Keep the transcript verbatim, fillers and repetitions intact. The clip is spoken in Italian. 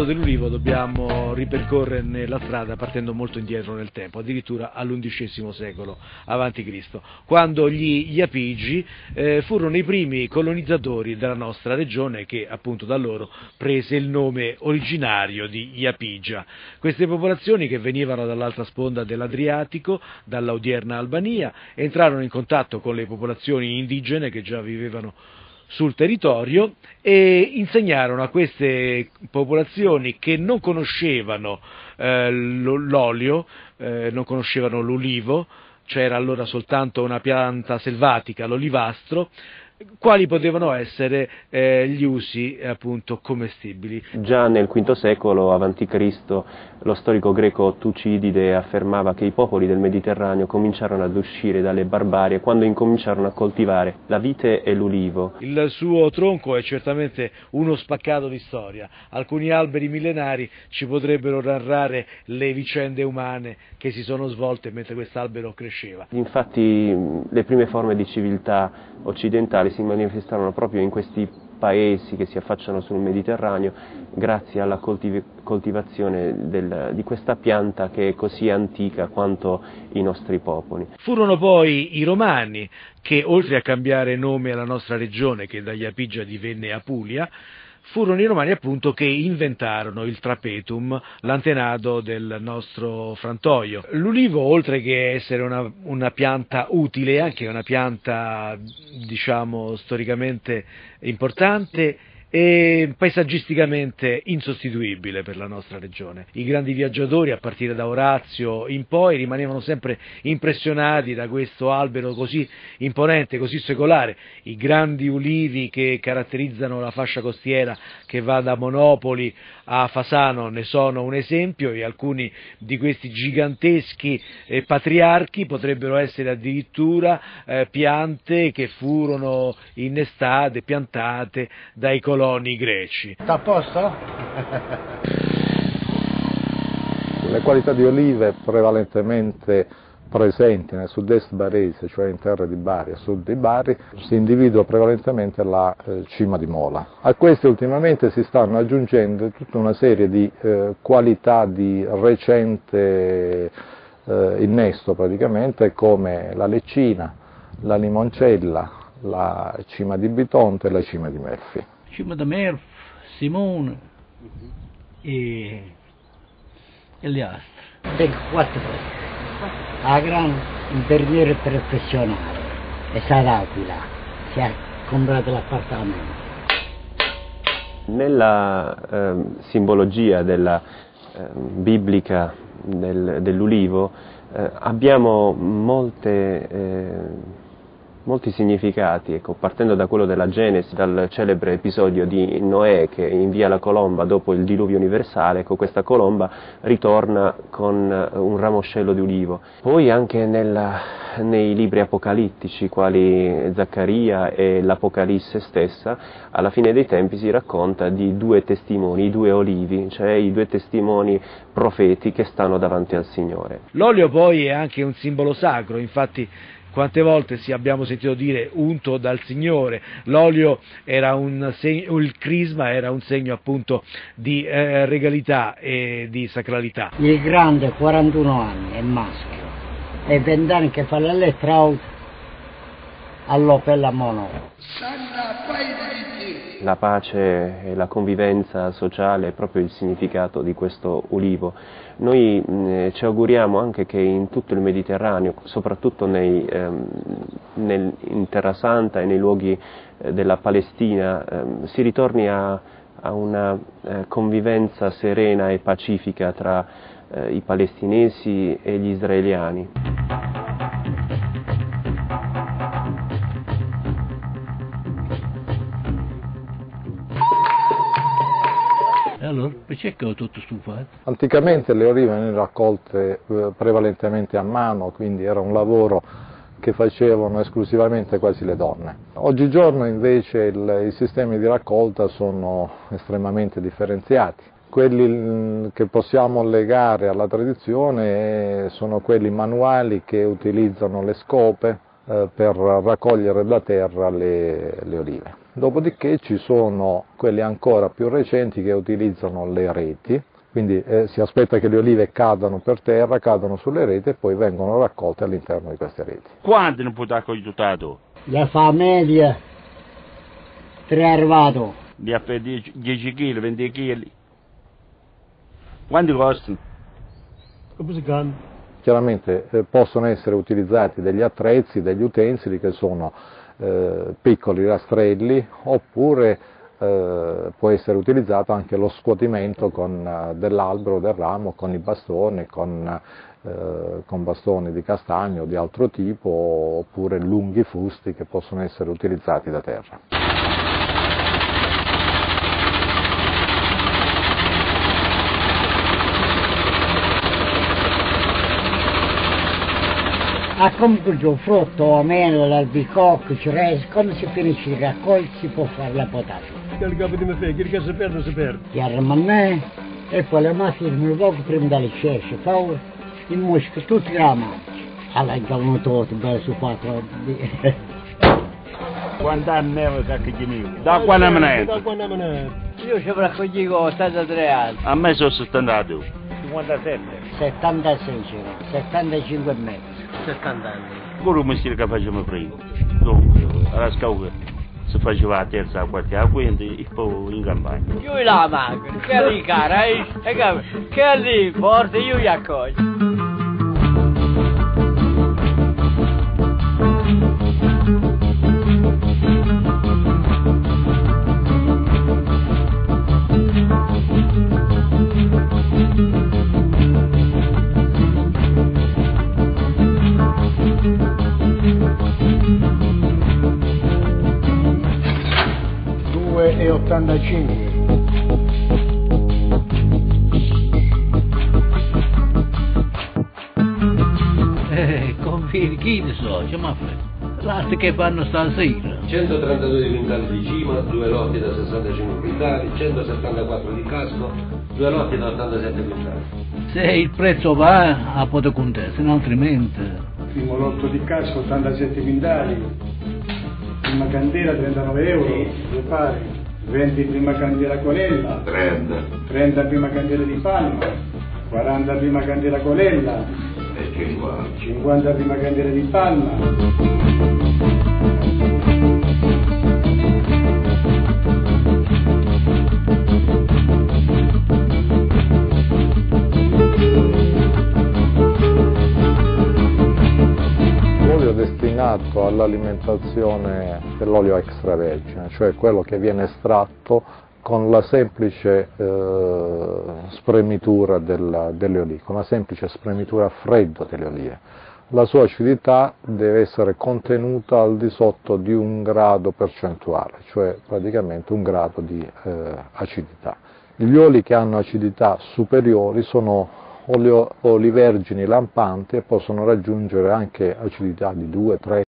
mondo dell'ulivo dobbiamo ripercorrere la strada partendo molto indietro nel tempo, addirittura all'undicesimo secolo avanti Cristo, quando gli Iapigi eh, furono i primi colonizzatori della nostra regione, che appunto da loro prese il nome originario di Iapigia. Queste popolazioni, che venivano dall'altra sponda dell'Adriatico, dalla odierna Albania, entrarono in contatto con le popolazioni indigene che già vivevano sul territorio e insegnarono a queste popolazioni, che non conoscevano eh, l'olio, eh, non conoscevano l'ulivo, c'era allora soltanto una pianta selvatica, l'olivastro, quali potevano essere eh, gli usi appunto commestibili. Già nel quinto secolo avanti Cristo lo storico greco Tucidide affermava che i popoli del Mediterraneo cominciarono ad uscire dalle barbarie quando incominciarono a coltivare la vite e l'ulivo. Il suo tronco è certamente uno spaccato di storia, alcuni alberi millenari ci potrebbero narrare le vicende umane che si sono svolte mentre quest'albero cresceva. Infatti le prime forme di civiltà occidentali si manifestarono proprio in questi paesi che si affacciano sul Mediterraneo grazie alla coltiv- coltivazione del, di questa pianta che è così antica quanto i nostri popoli. Furono poi i Romani che, oltre a cambiare nome alla nostra regione, che da Iapigia divenne Apulia, furono i Romani appunto che inventarono il trapetum, l'antenato del nostro frantoio. L'ulivo, oltre che essere una, una pianta utile, è anche una pianta, diciamo, storicamente importante e paesaggisticamente insostituibile per la nostra regione. I grandi viaggiatori, a partire da Orazio in poi, rimanevano sempre impressionati da questo albero così imponente, così secolare. I grandi ulivi che caratterizzano la fascia costiera che va da Monopoli a Fasano ne sono un esempio, e alcuni di questi giganteschi eh, patriarchi potrebbero essere addirittura eh, piante che furono innestate, piantate dai coloni greci. Sta a posto? Le qualità di olive prevalentemente presenti nel sud-est barese, cioè in terra di Bari, a sud di Bari, si individua prevalentemente la eh, cima di mola. A queste ultimamente si stanno aggiungendo tutta una serie di eh, qualità di recente eh, innesto praticamente, come la leccina, la limoncella, la cima di Bitonto e la cima di Melfi. Cima di Melfi, Simone e, e gli altri. Tengo quattro cose. La grande infermiere professionale e Sad'Aquila si è comprato l'appartamento. Nella eh, simbologia della, eh, biblica del, dell'ulivo eh, abbiamo molte, eh, molti significati, ecco, partendo da quello della Genesi, dal celebre episodio di Noè che invia la colomba dopo il diluvio universale. Ecco, questa colomba ritorna con un ramoscello di ulivo. Poi anche nella, nei libri apocalittici, quali Zaccaria e l'Apocalisse stessa, alla fine dei tempi si racconta di due testimoni, i due olivi, cioè i due testimoni profeti che stanno davanti al Signore. L'olio poi è anche un simbolo sacro, infatti quante volte si abbiamo sentito dire unto dal Signore. L'olio era un segno, il crisma era un segno appunto di eh, regalità e di sacralità. Il grande quarantuno anni, è maschio, e venti anni che fa l'elettrauto all'Opel a Monopoli. La pace e la convivenza sociale è proprio il significato di questo ulivo. Noi mh, ci auguriamo anche che in tutto il Mediterraneo, soprattutto nei, ehm, nel, in Terra Santa e nei luoghi eh, della Palestina, ehm, si ritorni a, a una eh, convivenza serena e pacifica tra eh, i palestinesi e gli israeliani. Allora, perché è tutto stufato? Anticamente le olive venivano raccolte eh, prevalentemente a mano, quindi era un lavoro che facevano esclusivamente quasi le donne. Oggigiorno invece il, i sistemi di raccolta sono estremamente differenziati. Quelli che possiamo legare alla tradizione sono quelli manuali che utilizzano le scope eh, per raccogliere da terra le, le olive. Dopodiché ci sono quelli ancora più recenti che utilizzano le reti, quindi eh, si aspetta che le olive cadano per terra, cadano sulle reti e poi vengono raccolte all'interno di queste reti. Quanto ne può dare aiutato? La fa media, tre arvato. Li ha per dieci chili, venti chili. Quanti costano? Come si chiama? Chiaramente eh, possono essere utilizzati degli attrezzi, degli utensili che sono eh, piccoli rastrelli, oppure eh, può essere utilizzato anche lo scuotimento con eh, dell'albero, del ramo, con i bastoni, con, eh, con bastoni di castagno o di altro tipo, oppure lunghi fusti che possono essere utilizzati da terra. A compiuto frutto, a melo, l'albicocco, cerese, quando si finisce di raccogliere si può fare la potato. Che capo di me fai, che si perde, si perde. Ti armane e poi la mafia mi poco prima dalle cesce, fa il musco tutti la mangia. Alla incavuno tutto, bello su quattro. Quanti anni è che ti mio? Da quando me Da quando me ne Io ci raccoglievo ottantatré anni. A me sono settantato. cinquantasette. settantasei c'era, settantacinque e mezzo. settanta anni. Quello il mestiere che facciamo prima. Dunque, alla scauga si faceva la terza, la quarta, la quinta e poi in campagna. Io la macchina, che lì cara, eh? Che lì forte, io li accoglio. due e ottantacinque. Eh, confini, chi ne so, c'è ma fai? Latte che fanno stasera. centotrentadue di quintali di cima, due lotti da sessantacinque quintali, centosettantaquattro di casco, due lotti da ottantasette quintali. Se il prezzo va, a poter contare, se no altrimenti. Primo lotto di casco ottantasette quintali, prima candela trentanove euro, due pari, venti prima candela colella, trenta trenta prima candela di palma, quaranta prima candela colella e cinquanta. cinquanta prima candela di palma. Destinato all'alimentazione dell'olio extravergine, cioè quello che viene estratto con la semplice eh, spremitura della, delle olive, con la semplice spremitura a freddo delle olive. La sua acidità deve essere contenuta al di sotto di un grado percentuale, cioè praticamente un grado di eh, acidità. Gli oli che hanno acidità superiori sono olio, oli vergini lampanti e possono raggiungere anche acidità di due, tre,